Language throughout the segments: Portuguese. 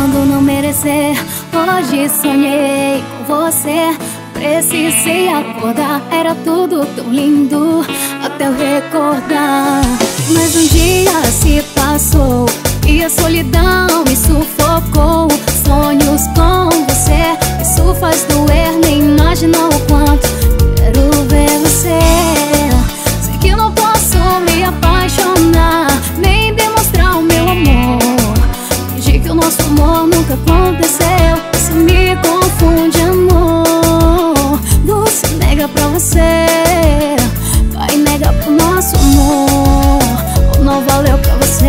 quando não merecer. Hoje sonhei com você, precisei acordar. Era tudo tão lindo até eu recordar. Mas um dia se passou e a solidão me sufocou. Sonhos com você, isso faz doer, nem imagina o quanto quero ver você. Sei que não posso me apaixonar, nem demonstrar o meu amor. Fingi que o nosso amor nunca aconteceu. Você me confunde, amor. Você nega pra você, vai negar pro nosso amor. Ou não valeu pra você.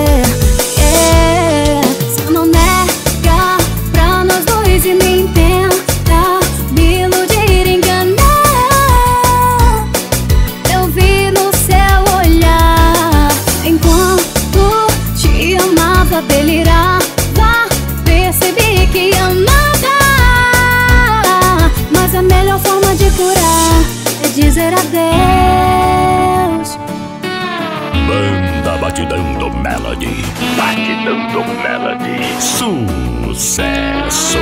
Se não nega pra nós dois e nem tenta me iludir, enganar. Eu vi no seu olhar, enquanto te amava, delirava. Percebi que amava, mas a melhor forma de curar é dizer adeus. Banda Batidão do Melody. Batidão do Melody. Sucesso.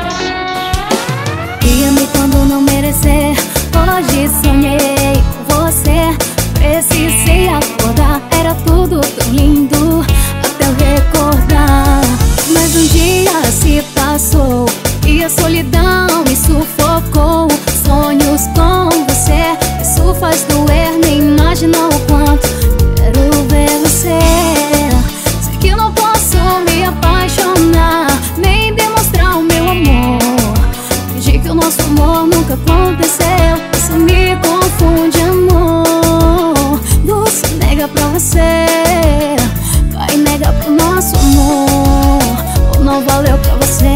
Guia-me quando não merecer. Hoje sonhei com você, precisei acordar. Era tudo tão lindo até eu recordar. Mas um dia se passou e a solidão me sufocou. Sonhos com você, isso faz doer, nem imagina o quanto quero ver você. Sei que não posso me apaixonar, nem demonstrar o meu amor. Fingi que o nosso amor nunca aconteceu. Você me confunde, amor. Você nega pra você, vai negar pro nosso amor. Ou não valeu pra você.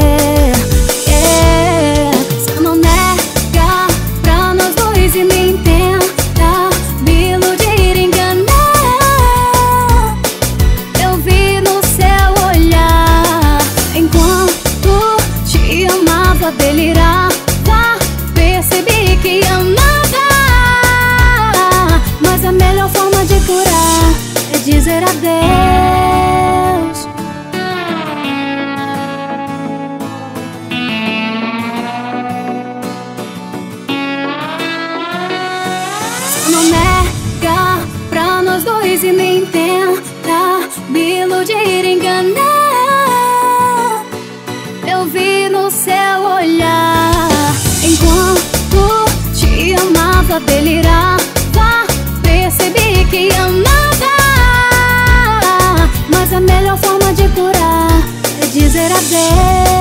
Você não nega pra nós dois e nem tenta me iludir, enganar. Eu vi no seu olhar, enquanto te amava, delirava. Percebi que amava, mas a melhor forma de curar é dizer adeus. Não nega pra nós dois e nem tenta me iludir, enganar. Eu vi no seu olhar, enquanto te amava, delirava. Percebi que amava, mas a melhor forma de curar é dizer adeus.